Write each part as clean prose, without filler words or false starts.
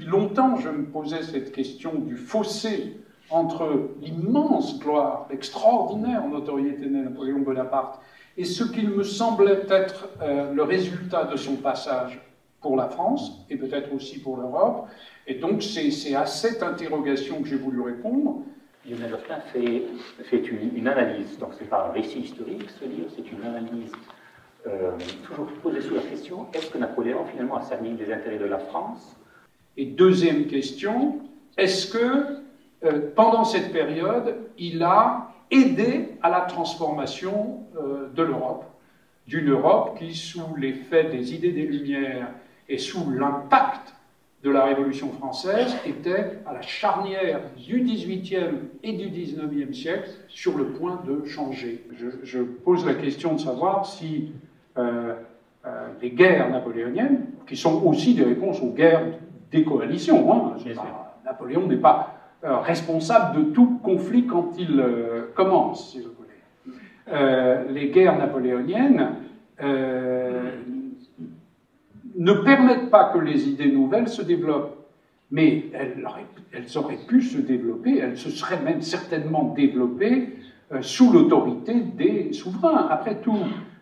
longtemps, je me posais cette question du fossé entre l'immense gloire, l'extraordinaire notoriété de Napoléon Bonaparte et ce qu'il me semblait être le résultat de son passage pour la France et peut-être aussi pour l'Europe. Et donc c'est à cette interrogation que j'ai voulu répondre. Lionel Jospin fait une analyse, donc c'est pas un récit historique ce livre, c'est une analyse toujours posée sous la question, est-ce que Napoléon finalement a servi les intérêts de la France? Et deuxième question, est-ce que pendant cette période, il a aidé à la transformation de l'Europe, d'une Europe qui, sous l'effet des idées des Lumières et sous l'impact de la Révolution française, était à la charnière du XVIIIe et du XIXe siècle sur le point de changer. Je pose la question de savoir si les guerres napoléoniennes, qui sont aussi des réponses aux guerres des coalitions, hein, Napoléon n'est pas responsable de tout conflit quand il commence, si vous voulez. Les guerres napoléoniennes ne permettent pas que les idées nouvelles se développent, mais elles auraient pu se développer, elles se seraient même certainement développées sous l'autorité des souverains. Après tout,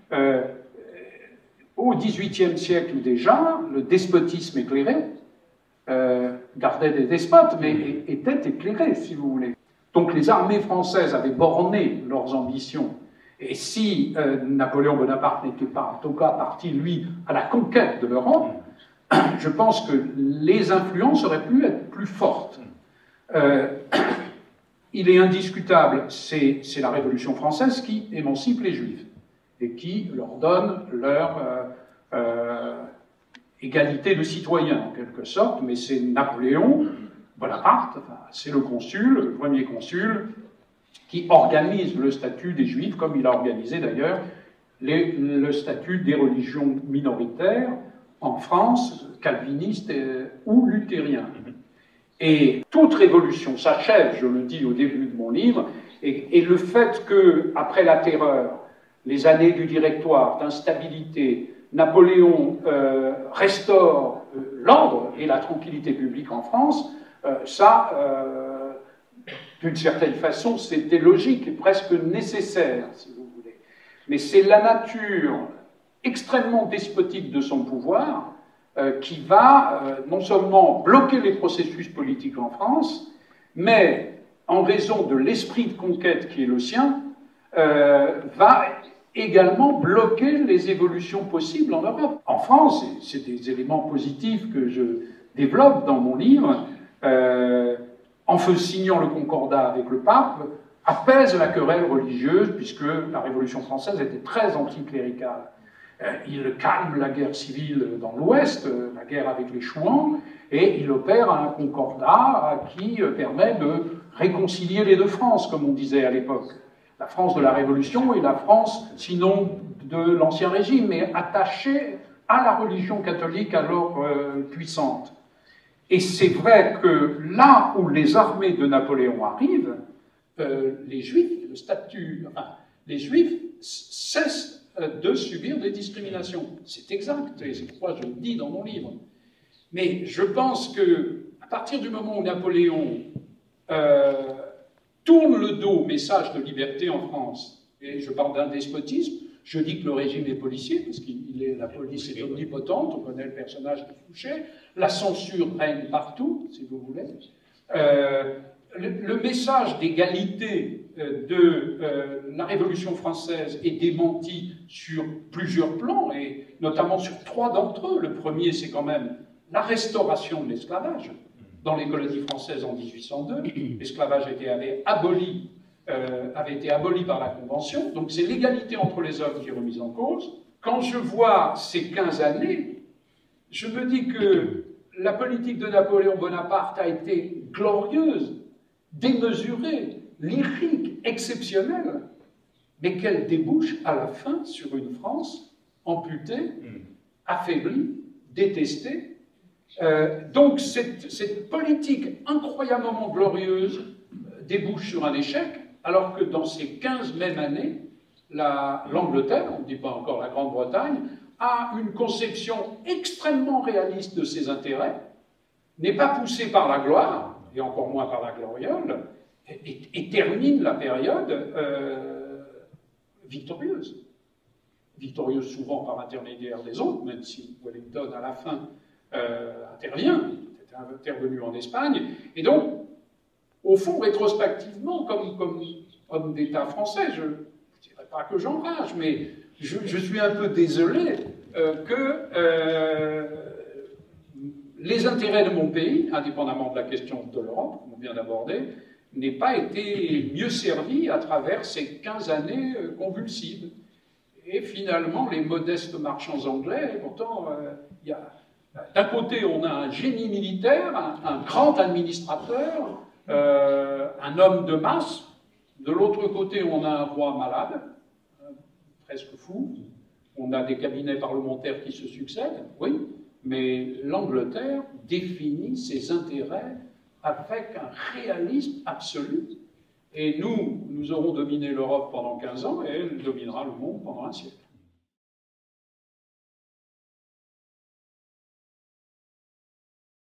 au XVIIIe siècle déjà, le despotisme éclairé gardait des despotes, mais était éclairé, si vous voulez. Donc les armées françaises avaient borné leurs ambitions. Et si Napoléon Bonaparte n'était pas, en tout cas, parti, lui, à la conquête de l'Europe, je pense que les influences auraient pu être plus fortes. Il est indiscutable, c'est la Révolution française qui émancipe les Juifs et qui leur donne leur égalité de citoyens, en quelque sorte, mais c'est Napoléon Bonaparte, enfin, c'est le consul, le premier consul, qui organise le statut des Juifs, comme il a organisé d'ailleurs le statut des religions minoritaires en France, calvinistes ou luthériens. Et toute révolution s'achève, je le dis au début de mon livre, et le fait que, après la terreur, les années du Directoire, d'instabilité, Napoléon restaure l'ordre et la tranquillité publique en France, d'une certaine façon, c'était logique et presque nécessaire, si vous voulez. Mais c'est la nature extrêmement despotique de son pouvoir qui va non seulement bloquer les processus politiques en France, mais en raison de l'esprit de conquête qui est le sien, va également bloquer les évolutions possibles en Europe. En France, et c'est des éléments positifs que je développe dans mon livre, en signant le concordat avec le pape, apaise la querelle religieuse, puisque la Révolution française était très anticléricale. Il calme la guerre civile dans l'Ouest, la guerre avec les Chouans, et il opère un concordat qui permet de réconcilier les deux Frances, comme on disait à l'époque. La France de la Révolution et la France, sinon de l'Ancien Régime, mais attachée à la religion catholique alors puissante. Et c'est vrai que là où les armées de Napoléon arrivent, les Juifs, les Juifs cessent de subir des discriminations. C'est exact, et c'est pourquoi je le dis dans mon livre. Mais je pense que à partir du moment où Napoléon tourne le dos au message de liberté en France, et je parle d'un despotisme, je dis que le régime est policier, parce que la police est omnipotente, on connaît le personnage de Fouché, la censure règne partout, si vous voulez. Le message d'égalité de la Révolution française est démenti sur plusieurs plans, et notamment sur 3 d'entre eux. Le premier, c'est quand même la restauration de l'esclavage. Dans les colonies françaises en 1802, l'esclavage avait été aboli par la Convention, donc c'est l'égalité entre les hommes qui est remise en cause. Quand je vois ces 15 années, je me dis que la politique de Napoléon Bonaparte a été glorieuse, démesurée, lyrique, exceptionnelle, mais qu'elle débouche à la fin sur une France amputée, affaiblie, détestée. Donc cette politique incroyablement glorieuse débouche sur un échec, alors que dans ces 15 mêmes années, l'Angleterre, on ne dit pas encore la Grande-Bretagne, a une conception extrêmement réaliste de ses intérêts, n'est pas poussé par la gloire, et encore moins par la gloriole, et termine la période victorieuse. Victorieuse souvent par l'intermédiaire des autres, même si Wellington, à la fin, intervient. Il était intervenu en Espagne. Et donc, au fond, rétrospectivement, comme homme d'État français, je ne dirais pas que j'enrage, mais je suis un peu désolé que les intérêts de mon pays, indépendamment de la question de l'Europe, qu'on vient d'aborder, n'aient pas été mieux servis à travers ces 15 années convulsives. Et finalement, les modestes marchands anglais, pourtant, d'un côté, on a un génie militaire, un grand administrateur, un homme de masse. De l'autre côté, on a un roi malade, presque fou. On a des cabinets parlementaires qui se succèdent, oui, mais l'Angleterre définit ses intérêts avec un réalisme absolu. Et nous aurons dominé l'Europe pendant 15 ans et elle dominera le monde pendant un siècle.